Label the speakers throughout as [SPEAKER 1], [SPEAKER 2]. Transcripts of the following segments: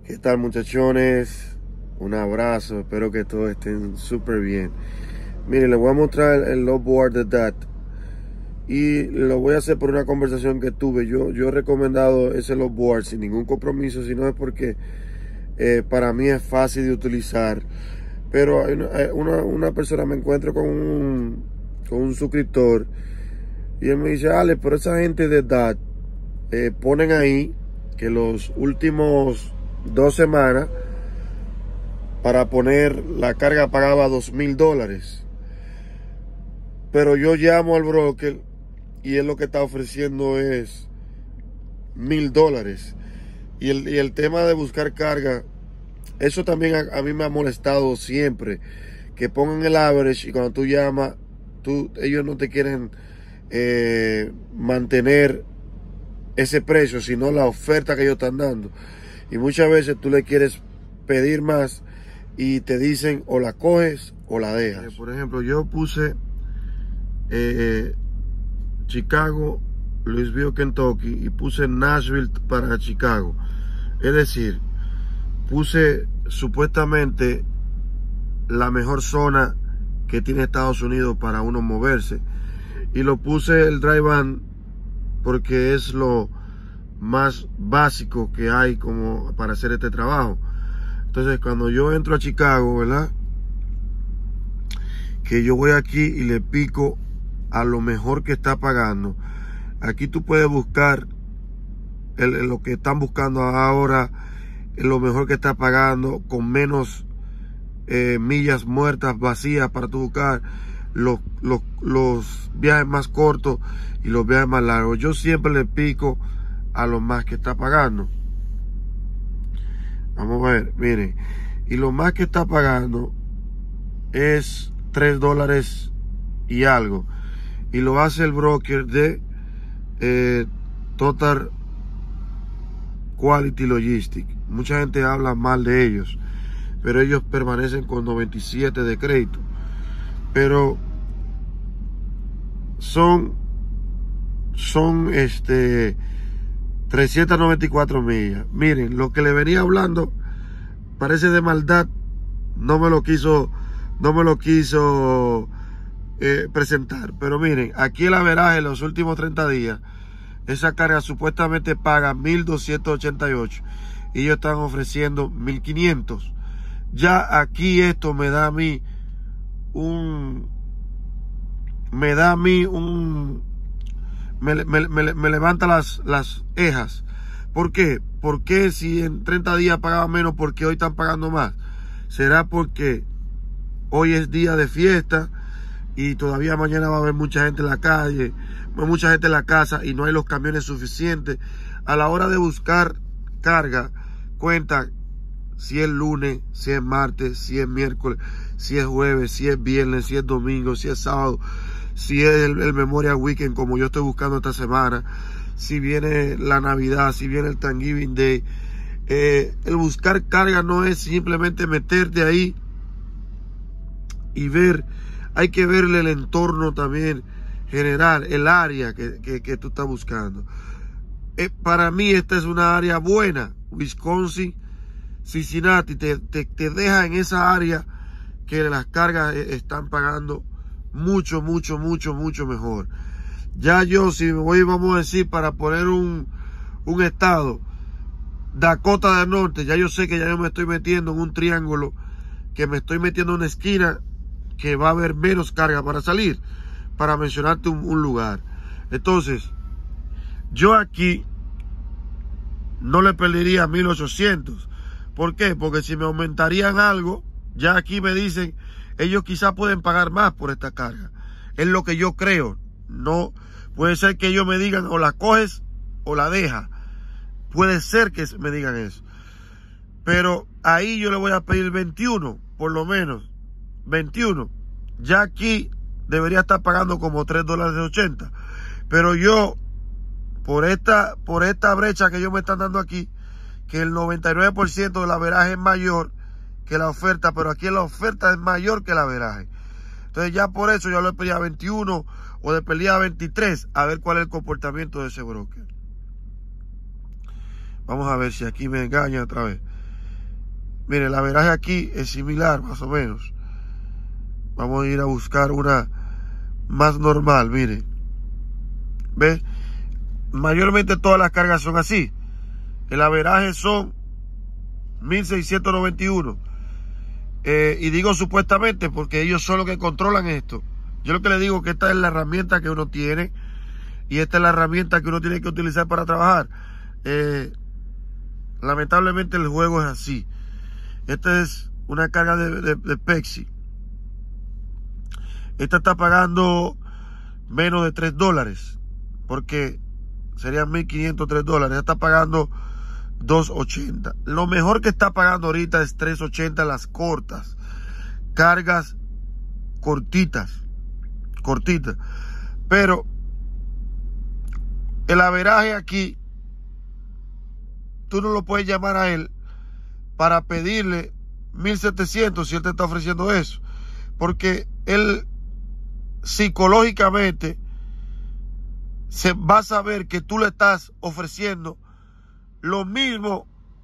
[SPEAKER 1] ¿Qué tal, muchachones? Un abrazo, espero que todos estén súper bien. Miren, les voy a mostrar el logboard de DAT y lo voy a hacer por una conversación que tuve. Yo he recomendado ese logboard sin ningún compromiso, sino es porque para mí es fácil de utilizar. Pero una persona, me encuentro con un suscriptor y él me dice: Ale, pero esa gente de DAT ponen ahí que los últimos 2 semanas para poner la carga pagaba $2,000. Pero yo llamo al broker y él lo que está ofreciendo es $1,000. Y el tema de buscar carga, eso también a mí me ha molestado siempre, que pongan el average y cuando tú llamas, ellos no te quieren mantener ese precio, sino la oferta que ellos están dando. Y muchas veces tú le quieres pedir más y te dicen o la coges o la dejas. Por ejemplo, yo puse Chicago, Louisville, Kentucky, y puse Nashville para Chicago. Es decir, puse supuestamente la mejor zona que tiene Estados Unidos para uno moverse. Y lo puse el dry van porque es lo más básico que hay como para hacer este trabajo. Entonces, cuando yo entro a Chicago, ¿verdad? Que yo voy aquí y le pico a lo mejor que está pagando. Aquí tú puedes buscar lo que están buscando ahora, lo mejor que está pagando, con menos millas muertas, vacías, para tú buscar los viajes más cortos y los viajes más largos. Yo siempre le pico a lo más que está pagando. Vamos a ver, miren, y lo más que está pagando es $3 y algo, y lo hace el broker de Total Quality Logistics. Mucha gente habla mal de ellos, pero ellos permanecen con 97 de crédito, pero son 394 millas. Miren, lo que le venía hablando parece de maldad, no me lo quiso presentar. Pero miren, aquí el averaje en los últimos 30 días, esa carga supuestamente paga 1,288 y ellos están ofreciendo 1,500. Ya aquí esto me da a mí me levanta las cejas. ¿Por qué? Porque si en 30 días pagaba menos, porque hoy están pagando más? ¿Será porque hoy es día de fiesta y todavía mañana va a haber mucha gente en la calle, mucha gente en la casa y no hay los camiones suficientes? A la hora de buscar carga, cuenta si es lunes, si es martes, si es miércoles, si es jueves, si es viernes, si es domingo, si es sábado, si es el Memorial Weekend como yo estoy buscando esta semana, si viene la Navidad, si viene el Thanksgiving Day. El buscar carga no es simplemente meterte ahí y ver, hay que verle el entorno también general, el área que tú estás buscando. Para mí esta es una área buena. Wisconsin, Cincinnati te deja en esa área que las cargas están pagando mucho mejor. Ya yo, si me voy, vamos a decir, para poner un estado, Dakota del Norte, ya yo sé que ya yo me estoy metiendo en un triángulo, que me estoy metiendo en una esquina que va a haber menos carga para salir, para mencionarte un lugar. Entonces, yo aquí no le perdería 1,800. ¿Por qué? Porque si me aumentarían algo, ya aquí me dicen, ellos quizás pueden pagar más por esta carga. Es lo que yo creo. No, puede ser que ellos me digan o la coges o la dejas. Puede ser que me digan eso. Pero ahí yo le voy a pedir 21, por lo menos. 21. Ya aquí debería estar pagando como $3.80. Pero yo, por esta brecha que ellos me están dando aquí, que el 99% del averaje es mayor que la oferta, pero aquí la oferta es mayor que el averaje. Entonces ya por eso yo le pedí a 21 o le pedí a 23, a ver cuál es el comportamiento de ese broker. Vamos a ver si aquí me engaña otra vez. Mire, el averaje aquí es similar, más o menos. Vamos a ir a buscar una más normal, mire. ¿Ves? Mayormente todas las cargas son así. El averaje son 1691. Y digo supuestamente porque ellos son los que controlan esto. Yo lo que le digo es que esta es la herramienta que uno tiene. Y esta es la herramienta que uno tiene que utilizar para trabajar. Lamentablemente el juego es así. Esta es una carga de Pepsi. Esta está pagando menos de $3. Porque serían $1,503. Esta está pagando $2.80. Lo mejor que está pagando ahorita es $3.80 las cortas. Cargas cortitas. Pero el averaje aquí, tú no lo puedes llamar a él para pedirle 1,700 si él te está ofreciendo eso. Porque él psicológicamente se va a saber que tú le estás ofreciendo lo mismo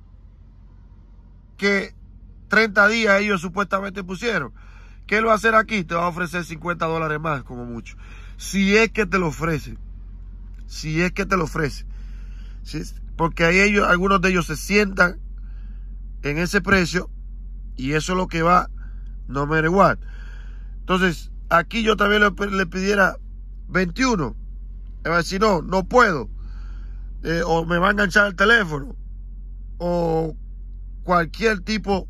[SPEAKER 1] que 30 días ellos supuestamente pusieron. ¿Qué él va a hacer aquí? Te va a ofrecer $50 más como mucho. Si es que te lo ofrece. Si es que te lo ofrece. Porque ahí ellos, algunos de ellos se sientan en ese precio y eso es lo que va no matter what. Entonces, aquí yo también le pidiera 21. Me va a decir, no puedo. O me va a enganchar el teléfono. O cualquier tipo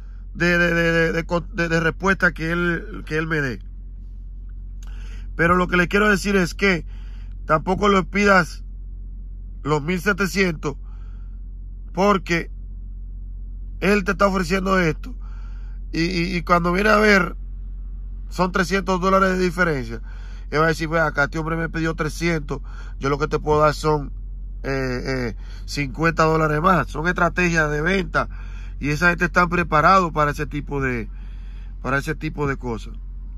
[SPEAKER 1] de respuesta que él me dé. Pero lo que le quiero decir es que tampoco le pidas los 1,700 porque él te está ofreciendo esto y cuando viene a ver son $300 de diferencia. Él va a decir, ve acá, este hombre me pidió 300, yo lo que te puedo dar son $50 más. Son estrategias de venta y esa gente está preparado para ese tipo de cosas.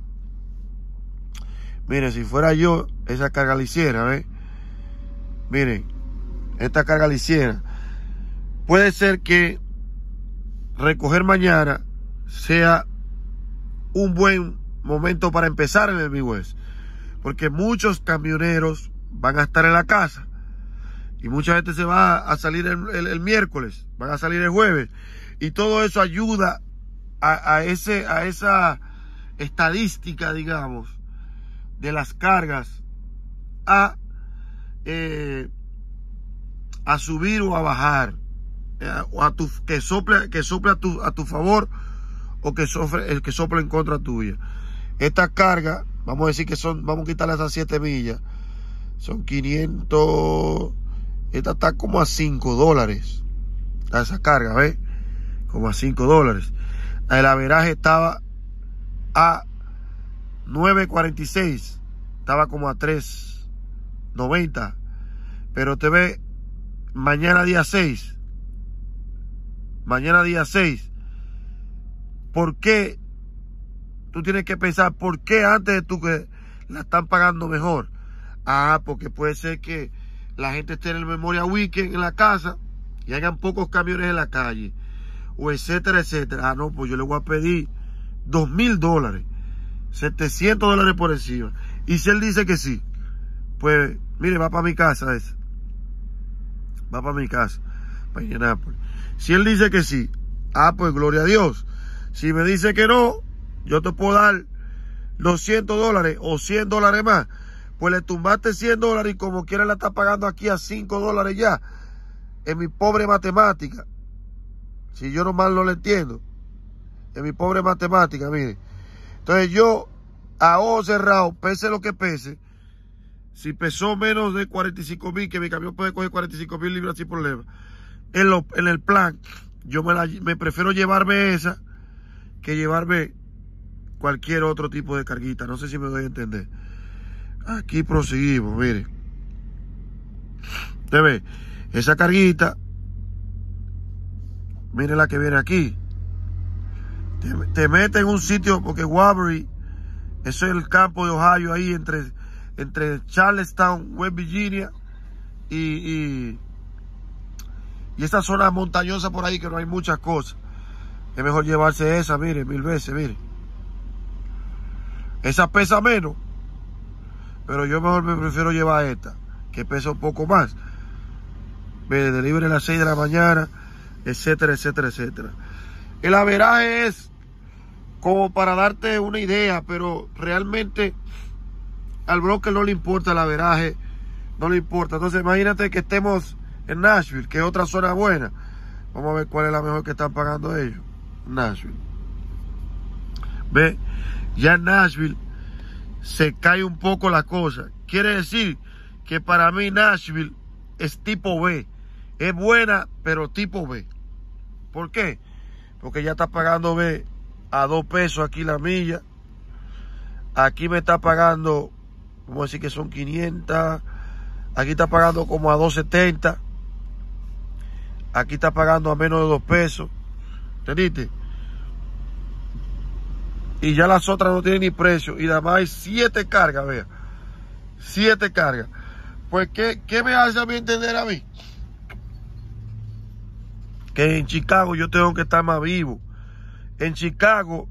[SPEAKER 1] Miren, si fuera yo, esa carga la hiciera, ¿ves? Miren, esta carga la hiciera. Puede ser que recoger mañana sea un buen momento para empezar en el Midwest, porque muchos camioneros van a estar en la casa y mucha gente se va a salir el miércoles, van a salir el jueves, y todo eso ayuda a esa estadística, digamos, de las cargas a subir o a bajar, o que sople a tu favor o que sople en contra tuya. Esta carga, vamos a decir que vamos a quitarle esas 7 millas, son 500, esta está como a $5, esa carga, ¿ves? Como a $5. El averaje estaba a 9.46, estaba como a 3.90, pero te ve mañana día 6, ¿por qué? Tú tienes que pensar, ¿por qué antes de tú que la están pagando mejor? Porque puede ser que la gente esté en el Memorial Weekend en la casa y hayan pocos camiones en la calle, o etcétera, etcétera. No, pues yo le voy a pedir $2,000, $700 por encima. Y si él dice que sí, pues, mire, va para mi casa ese. Va para mi casa, para Indianápolis. Si él dice que sí, pues gloria a Dios. Si me dice que no, yo te puedo dar $200 o $100 más. Pues le tumbaste $100 y como quiera la está pagando aquí a $5 ya. En mi pobre matemática. Si yo nomás no lo entiendo. En mi pobre matemática, mire. Entonces yo, a ojo cerrado, pese lo que pese, si pesó menos de 45,000, que mi camión puede coger 45,000 libras sin problema, en el plan, yo me prefiero llevarme esa que llevarme cualquier otro tipo de carguita. No sé si me doy a entender. Aquí proseguimos, mire. Usted ve, esa carguita, mire la que viene aquí. Te mete en un sitio, porque Waverly, eso es el campo de Ohio, ahí entre Charlestown, West Virginia y esta zona montañosa por ahí que no hay muchas cosas. Es mejor llevarse esa, mire, 1000 veces, mire. Esa pesa menos, pero yo mejor me prefiero llevar esta, que pesa un poco más. Mire, delivery a las 6 de la mañana, etcétera, etcétera, etcétera. El averaje es como para darte una idea, pero realmente al broker no le importa el averaje, no le importa. Entonces imagínate que estemos en Nashville, que es otra zona buena. Vamos a ver cuál es la mejor que están pagando ellos. Nashville. Ve, ya en Nashville se cae un poco la cosa. Quiere decir que para mí Nashville es tipo B. Es buena, pero tipo B. ¿Por qué? Porque ya está pagando B a 2 pesos aquí la milla. Aquí me está pagando, vamos a decir que son 500. Aquí está pagando como a 2.70. Aquí está pagando a menos de 2 pesos. ¿Entendiste? Y ya las otras no tienen ni precio. Y además hay 7 cargas, vea. 7 cargas. Pues, ¿qué me hace a mí entender a mí? Que en Chicago yo tengo que estar más vivo. En Chicago,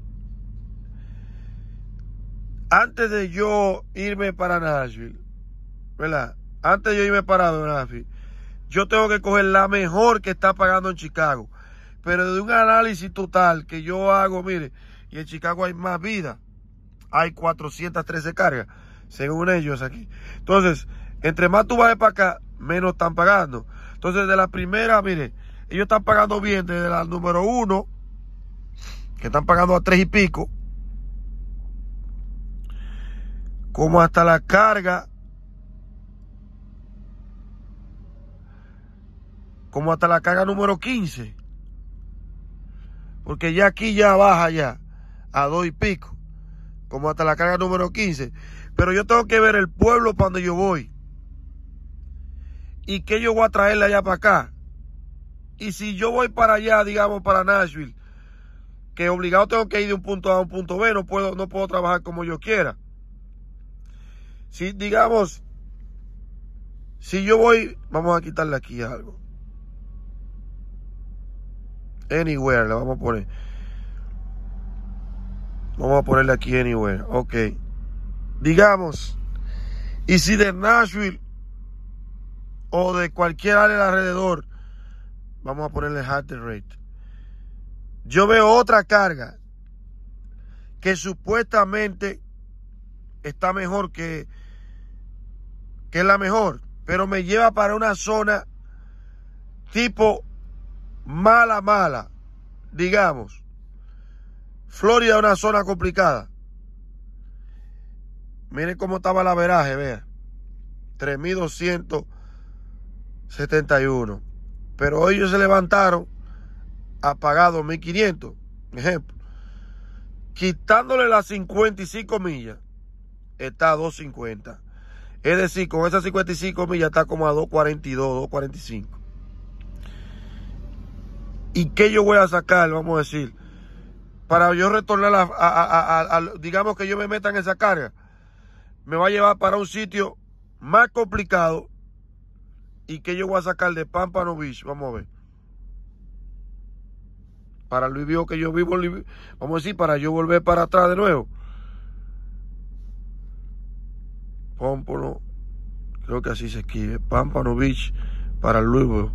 [SPEAKER 1] antes de yo irme para Nashville, ¿verdad? Antes de yo irme para Nashville, yo tengo que coger la mejor que está pagando en Chicago. Pero de un análisis total que yo hago, mire, y en Chicago hay más vida. Hay 413 cargas, según ellos aquí. Entonces, entre más tú vas para acá, menos están pagando. Entonces, de la primera, mire, ellos están pagando bien desde la número 1, que están pagando a 3 y pico, como hasta la carga, número 15. Porque ya aquí ya baja ya a 2 y pico, como hasta la carga número 15. Pero yo tengo que ver el pueblo para donde yo voy. Y qué yo voy a traerle allá para acá. Y si yo voy para allá, digamos para Nashville, que obligado tengo que ir de un punto A a un punto B, no puedo trabajar como yo quiera. Si digamos, si yo voy, vamos a quitarle aquí algo. Anywhere, le vamos a poner. Vamos a ponerle aquí anywhere. Ok. Digamos, y si de Nashville o de cualquier área alrededor, vamos a ponerle heart rate. Yo veo otra carga que supuestamente está mejor que es la mejor, pero me lleva para una zona tipo mala, digamos. Florida es una zona complicada. Miren cómo estaba el averaje, vea. 3.271. Pero ellos se levantaron a pagar 2.500. Ejemplo. Quitándole las 55 millas, está a 2.50. Es decir, con esas 55 millas está como a 2.42, 2.45. ¿Y qué yo voy a sacar? Vamos a decir, para yo retornar digamos que yo me meta en esa carga, me va a llevar para un sitio más complicado. ¿Y qué yo voy a sacar de Pompano Beach? Vamos a ver. Para Louisville, que yo vivo, vamos a decir, para yo volver para atrás de nuevo. Pompano, creo que así se escribe. Pompano Beach para Louisville.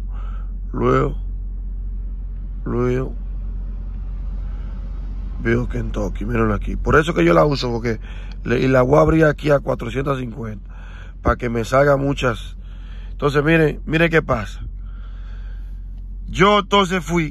[SPEAKER 1] Veo Kentucky, mírenlo aquí. Por eso que yo la uso, porque la voy a abrir aquí a 450 para que me salga muchas. Entonces, miren qué pasa. Yo entonces fui.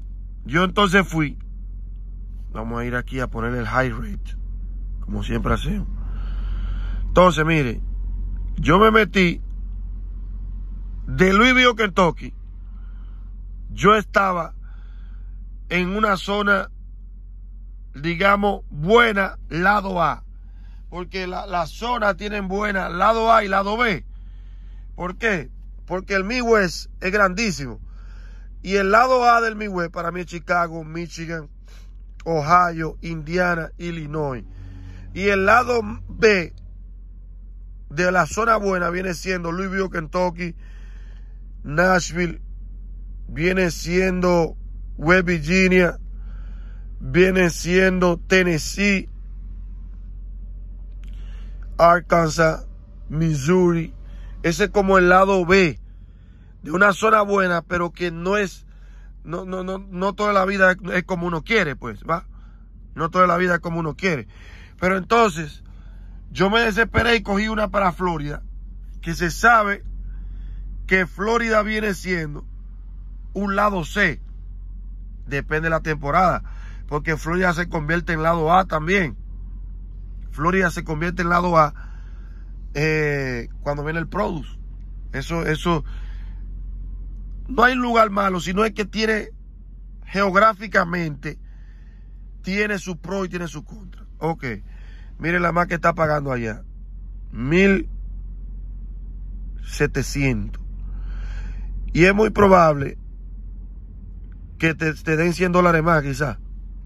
[SPEAKER 1] Vamos a ir aquí a poner el high rate, como siempre hacemos. Entonces, mire, yo me metí de Louisville, Kentucky. Yo estaba en una zona, digamos, buena, lado A. Porque las zonas tienen buena lado A y lado B. ¿Por qué? Porque el Midwest es grandísimo. Y el lado A del Midwest para mí es Chicago, Michigan, Ohio, Indiana, Illinois. Y el lado B de la zona buena viene siendo Louisville, Kentucky, Nashville, viene siendo West Virginia, viene siendo Tennessee, Arkansas, Missouri. Ese es como el lado B de una zona buena, pero que no es, no toda la vida es como uno quiere, pues, ¿va? No toda la vida es como uno quiere. Pero entonces, yo me desesperé y cogí una para Florida, que se sabe que Florida viene siendo un lado C. Depende de la temporada, porque Florida se convierte en lado A también. Florida se convierte en lado A cuando viene el produce. Eso no hay lugar malo, sino es que tiene geográficamente, tiene su pro y tiene su contra. Ok, miren la más que está pagando allá, 1,700. Y es muy probable que te den $100 más, quizás,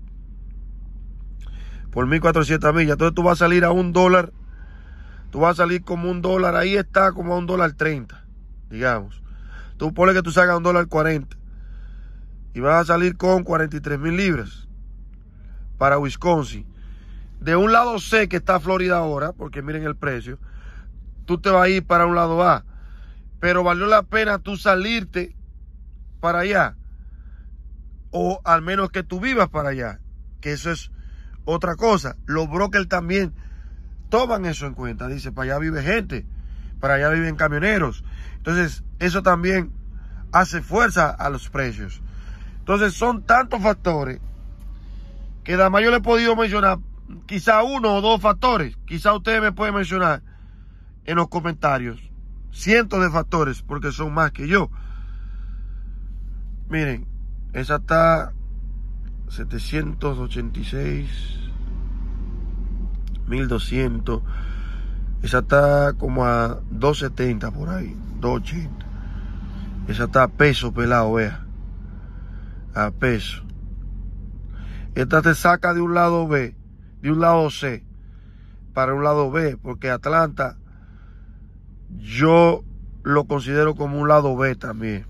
[SPEAKER 1] por 1,400 millas. Entonces tú vas a salir a $1. Tú vas a salir como $1. Ahí está como a $1.30, digamos. Tú ponle que tú salgas a $1.40 y vas a salir con 43,000 libras para Wisconsin. De un lado C que está Florida ahora, porque miren el precio, tú te vas a ir para un lado A. Pero valió la pena tú salirte para allá, o al menos que tú vivas para allá, que eso es otra cosa. Los brokers también toman eso en cuenta. Dice, para allá vive gente, para allá viven camioneros. Entonces, eso también hace fuerza a los precios. Entonces, son tantos factores que nada más yo le he podido mencionar quizá 1 o 2 factores. Quizá ustedes me pueden mencionar en los comentarios cientos de factores, porque son más que yo. Miren, esa está 786, 1,200. Esa está como a 270 por ahí, 280. Esa está a peso pelado, vea. A peso. Esta te saca de un lado B, de un lado C, para un lado B, porque Atlanta yo lo considero como un lado B también.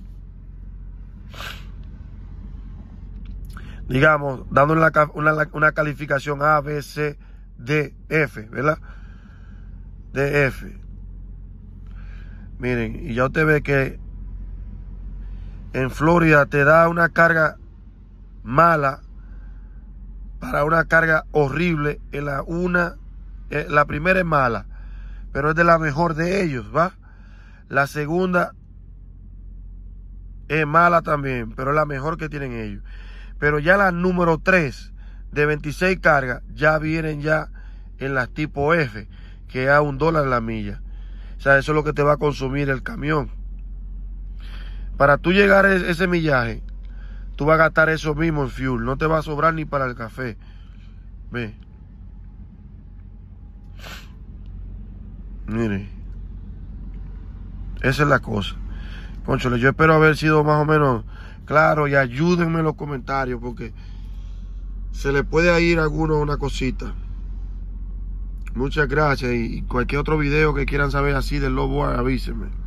[SPEAKER 1] Digamos, dándole una calificación A, B, C, D, F, ¿verdad? D, F. Miren, y ya usted ve que en Florida te da una carga mala para una carga horrible. La primera es mala, pero es de la mejor de ellos, ¿va? La segunda es mala también, pero es la mejor que tienen ellos. Pero ya la número 3 de 26 cargas ya vienen ya en las tipo F, que es a $1 la milla. O sea, eso es lo que te va a consumir el camión. Para tú llegar a ese millaje, tú vas a gastar eso mismo en fuel. No te va a sobrar ni para el café. Ve. Mire. Esa es la cosa. Cónchale, yo espero haber sido más o menos claro, y ayúdenme en los comentarios, porque se le puede ir a alguno una cosita. Muchas gracias, y cualquier otro video que quieran saber así del Lobo, avísenme.